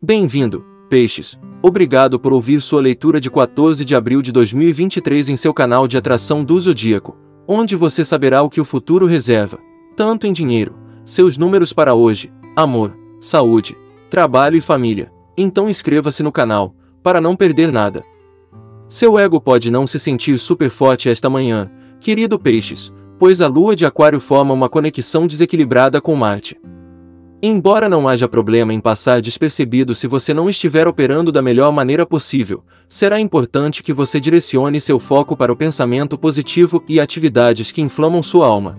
Bem-vindo, Peixes. Obrigado por ouvir sua leitura de 14 de abril de 2023 em seu canal de atração do Zodíaco, onde você saberá o que o futuro reserva, tanto em dinheiro, seus números para hoje, amor, saúde, trabalho e família. Então inscreva-se no canal, para não perder nada. Seu ego pode não se sentir super forte esta manhã, querido Peixes, pois a lua de Aquário forma uma conexão desequilibrada com Marte. Embora não haja problema em passar despercebido se você não estiver operando da melhor maneira possível, será importante que você direcione seu foco para o pensamento positivo e atividades que inflamam sua alma.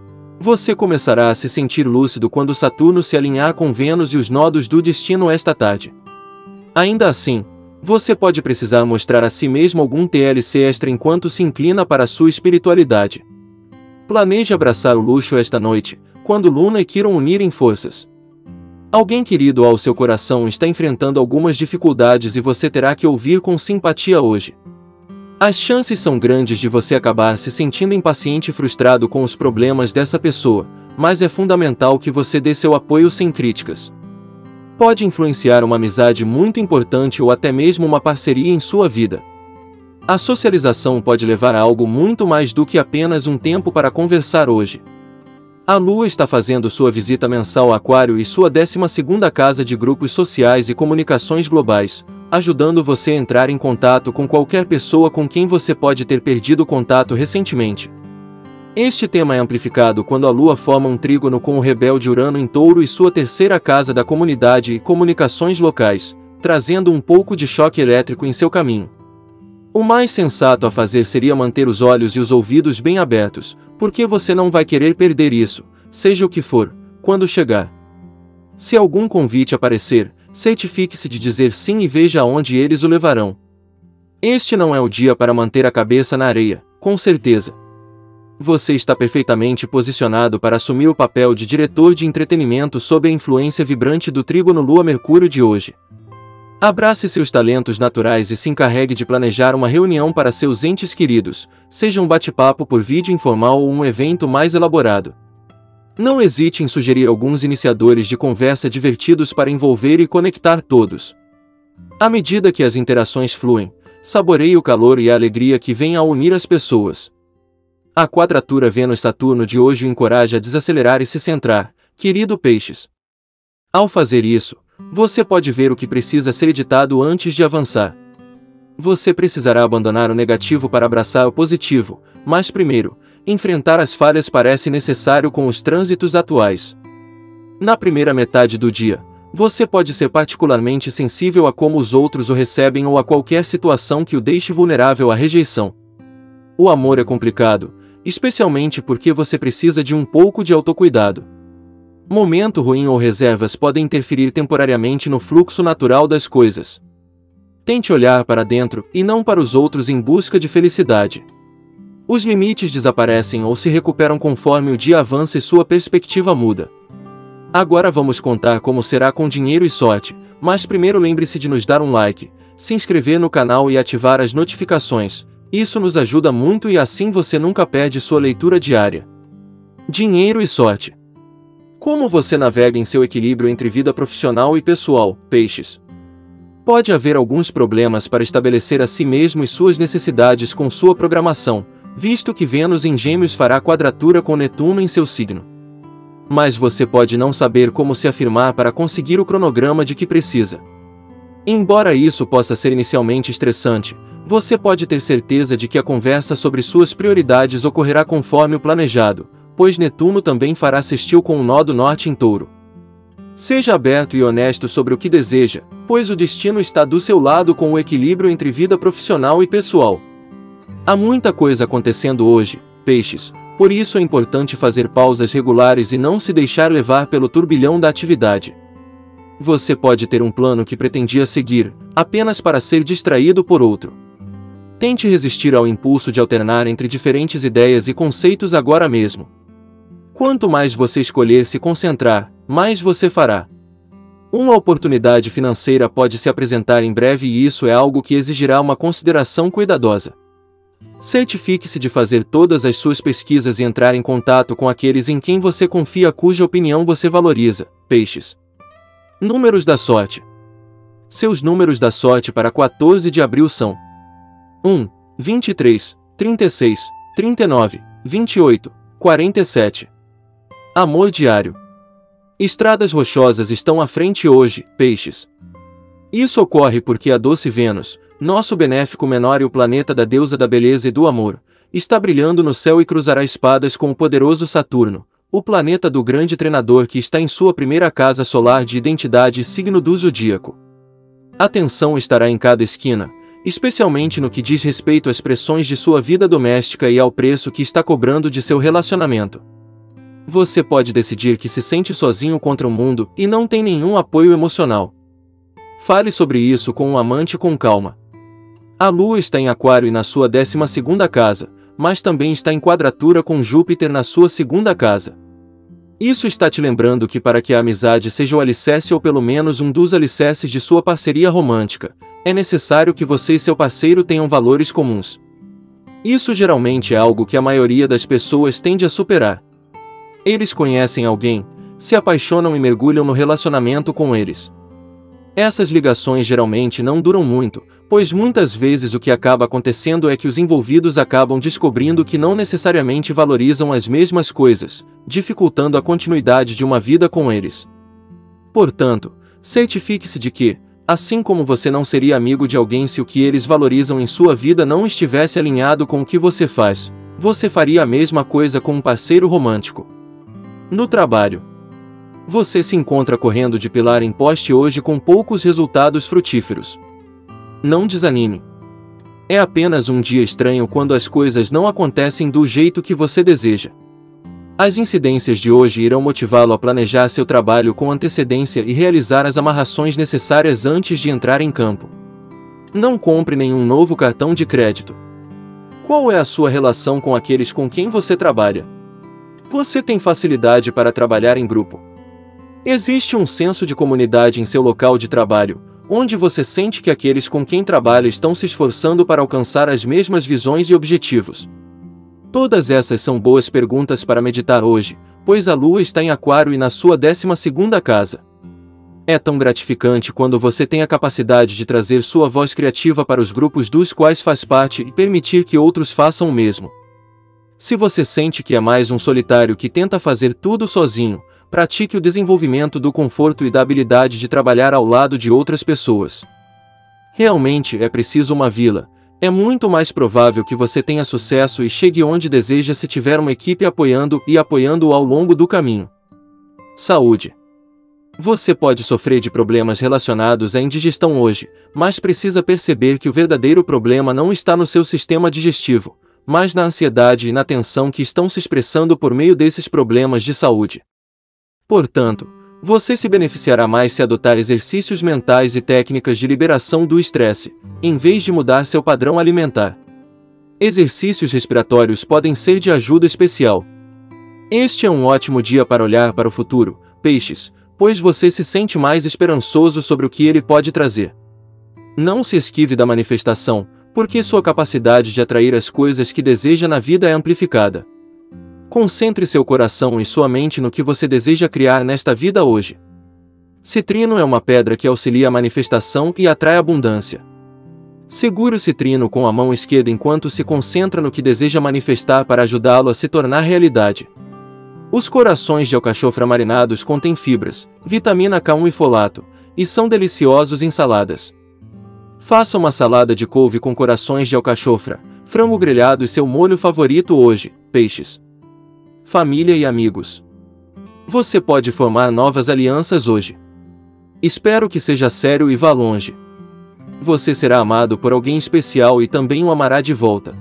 Você começará a se sentir lúcido quando Saturno se alinhar com Vênus e os nodos do destino esta tarde. Ainda assim, você pode precisar mostrar a si mesmo algum TLC extra enquanto se inclina para a sua espiritualidade. Planeje abraçar o luxo esta noite, quando Luna e Quiron unirem forças. Alguém querido ao seu coração está enfrentando algumas dificuldades e você terá que ouvir com simpatia hoje. As chances são grandes de você acabar se sentindo impaciente e frustrado com os problemas dessa pessoa, mas é fundamental que você dê seu apoio sem críticas. Pode influenciar uma amizade muito importante ou até mesmo uma parceria em sua vida. A socialização pode levar a algo muito mais do que apenas um tempo para conversar hoje. A Lua está fazendo sua visita mensal a Aquário e sua 12ª casa de grupos sociais e comunicações globais, ajudando você a entrar em contato com qualquer pessoa com quem você pode ter perdido contato recentemente. Este tema é amplificado quando a Lua forma um trígono com o rebelde Urano em Touro e sua 3ª casa da comunidade e comunicações locais, trazendo um pouco de choque elétrico em seu caminho. O mais sensato a fazer seria manter os olhos e os ouvidos bem abertos, porque você não vai querer perder isso, seja o que for, quando chegar. Se algum convite aparecer, certifique-se de dizer sim e veja aonde eles o levarão. Este não é o dia para manter a cabeça na areia, com certeza. Você está perfeitamente posicionado para assumir o papel de diretor de entretenimento sob a influência vibrante do trígono Lua-Mercúrio de hoje. Abrace seus talentos naturais e se encarregue de planejar uma reunião para seus entes queridos, seja um bate-papo por vídeo informal ou um evento mais elaborado. Não hesite em sugerir alguns iniciadores de conversa divertidos para envolver e conectar todos. À medida que as interações fluem, saboreie o calor e a alegria que vem ao unir as pessoas. A quadratura Vênus-Saturno de hoje o encoraja a desacelerar e se centrar, querido Peixes. Ao fazer isso, você pode ver o que precisa ser editado antes de avançar. Você precisará abandonar o negativo para abraçar o positivo, mas primeiro, enfrentar as falhas parece necessário com os trânsitos atuais. Na primeira metade do dia, você pode ser particularmente sensível a como os outros o recebem ou a qualquer situação que o deixe vulnerável à rejeição. O amor é complicado, especialmente porque você precisa de um pouco de autocuidado. Momento ruim ou reservas podem interferir temporariamente no fluxo natural das coisas. Tente olhar para dentro e não para os outros em busca de felicidade. Os limites desaparecem ou se recuperam conforme o dia avança e sua perspectiva muda. Agora vamos contar como será com dinheiro e sorte, mas primeiro lembre-se de nos dar um like, se inscrever no canal e ativar as notificações. Isso nos ajuda muito e assim você nunca perde sua leitura diária. Dinheiro e sorte. Como você navega em seu equilíbrio entre vida profissional e pessoal, Peixes? Pode haver alguns problemas para estabelecer a si mesmo e suas necessidades com sua programação, visto que Vênus em Gêmeos fará quadratura com Netuno em seu signo. Mas você pode não saber como se afirmar para conseguir o cronograma de que precisa. Embora isso possa ser inicialmente estressante, você pode ter certeza de que a conversa sobre suas prioridades ocorrerá conforme o planejado, pois Netuno também fará sextil com o nó do norte em Touro. Seja aberto e honesto sobre o que deseja, pois o destino está do seu lado com o equilíbrio entre vida profissional e pessoal. Há muita coisa acontecendo hoje, Peixes, por isso é importante fazer pausas regulares e não se deixar levar pelo turbilhão da atividade. Você pode ter um plano que pretendia seguir, apenas para ser distraído por outro. Tente resistir ao impulso de alternar entre diferentes ideias e conceitos agora mesmo. Quanto mais você escolher se concentrar, mais você fará. Uma oportunidade financeira pode se apresentar em breve e isso é algo que exigirá uma consideração cuidadosa. Certifique-se de fazer todas as suas pesquisas e entrar em contato com aqueles em quem você confia cuja opinião você valoriza, Peixes. Números da sorte. Seus números da sorte para 14 de abril são 1, 23, 36, 39, 28, 47. Amor diário. Estradas rochosas estão à frente hoje, peixes. Isso ocorre porque a doce Vênus, nosso benéfico menor e o planeta da deusa da beleza e do amor, está brilhando no céu e cruzará espadas com o poderoso Saturno, o planeta do grande treinador que está em sua primeira casa solar de identidade e signo do zodíaco. Atenção estará em cada esquina, especialmente no que diz respeito às pressões de sua vida doméstica e ao preço que está cobrando de seu relacionamento. Você pode decidir que se sente sozinho contra o mundo e não tem nenhum apoio emocional. Fale sobre isso com um amante com calma. A Lua está em Aquário e na sua 12ª casa, mas também está em quadratura com Júpiter na sua 2ª casa. Isso está te lembrando que para que a amizade seja o alicerce ou pelo menos um dos alicerces de sua parceria romântica, é necessário que você e seu parceiro tenham valores comuns. Isso geralmente é algo que a maioria das pessoas tende a superar. Eles conhecem alguém, se apaixonam e mergulham no relacionamento com eles. Essas ligações geralmente não duram muito, pois muitas vezes o que acaba acontecendo é que os envolvidos acabam descobrindo que não necessariamente valorizam as mesmas coisas, dificultando a continuidade de uma vida com eles. Portanto, certifique-se de que, assim como você não seria amigo de alguém se o que eles valorizam em sua vida não estivesse alinhado com o que você faz, você faria a mesma coisa com um parceiro romântico. No trabalho. Você se encontra correndo de pilar em poste hoje com poucos resultados frutíferos. Não desanime. É apenas um dia estranho quando as coisas não acontecem do jeito que você deseja. As incidências de hoje irão motivá-lo a planejar seu trabalho com antecedência e realizar as amarrações necessárias antes de entrar em campo. Não compre nenhum novo cartão de crédito. Qual é a sua relação com aqueles com quem você trabalha? Você tem facilidade para trabalhar em grupo? Existe um senso de comunidade em seu local de trabalho, onde você sente que aqueles com quem trabalha estão se esforçando para alcançar as mesmas visões e objetivos? Todas essas são boas perguntas para meditar hoje, pois a Lua está em Aquário e na sua 12ª casa. É tão gratificante quando você tem a capacidade de trazer sua voz criativa para os grupos dos quais faz parte e permitir que outros façam o mesmo. Se você sente que é mais um solitário que tenta fazer tudo sozinho, pratique o desenvolvimento do conforto e da habilidade de trabalhar ao lado de outras pessoas. Realmente é preciso uma vila. É muito mais provável que você tenha sucesso e chegue onde deseja se tiver uma equipe apoiando-o ao longo do caminho. Saúde. Você pode sofrer de problemas relacionados à indigestão hoje, mas precisa perceber que o verdadeiro problema não está no seu sistema digestivo, mas na ansiedade e na tensão que estão se expressando por meio desses problemas de saúde. Portanto, você se beneficiará mais se adotar exercícios mentais e técnicas de liberação do estresse, em vez de mudar seu padrão alimentar. Exercícios respiratórios podem ser de ajuda especial. Este é um ótimo dia para olhar para o futuro, peixes, pois você se sente mais esperançoso sobre o que ele pode trazer. Não se esquive da manifestação, porque sua capacidade de atrair as coisas que deseja na vida é amplificada. Concentre seu coração e sua mente no que você deseja criar nesta vida hoje. Citrino é uma pedra que auxilia a manifestação e atrai abundância. Segure o citrino com a mão esquerda enquanto se concentra no que deseja manifestar para ajudá-lo a se tornar realidade. Os corações de alcachofra marinados contêm fibras, vitamina K1 e folato, e são deliciosos em saladas. Faça uma salada de couve com corações de alcachofra, frango grelhado e seu molho favorito hoje, peixes. Família e amigos. Você pode formar novas alianças hoje. Espero que seja sério e vá longe. Você será amado por alguém especial e também o amará de volta.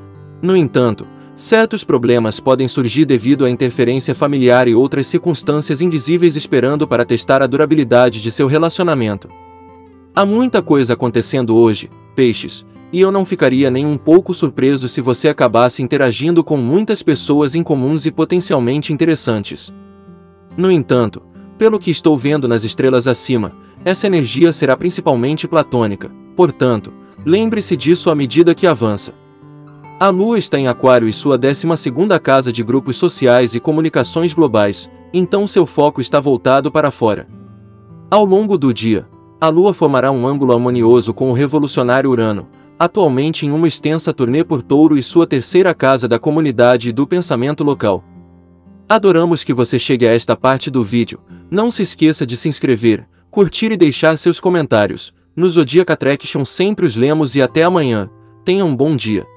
No entanto, certos problemas podem surgir devido à interferência familiar e outras circunstâncias invisíveis esperando para testar a durabilidade de seu relacionamento. Há muita coisa acontecendo hoje, peixes, e eu não ficaria nem um pouco surpreso se você acabasse interagindo com muitas pessoas incomuns e potencialmente interessantes. No entanto, pelo que estou vendo nas estrelas acima, essa energia será principalmente platônica, portanto, lembre-se disso à medida que avança. A Lua está em Aquário e sua 12ª casa de grupos sociais e comunicações globais, então seu foco está voltado para fora. Ao longo do dia, A Lua formará um ângulo harmonioso com o revolucionário Urano, atualmente em uma extensa turnê por Touro e sua terceira casa da comunidade e do pensamento local. Adoramos que você chegue a esta parte do vídeo. Não se esqueça de se inscrever, curtir e deixar seus comentários. No Zodiac Attraction sempre os lemos e até amanhã. Tenha um bom dia.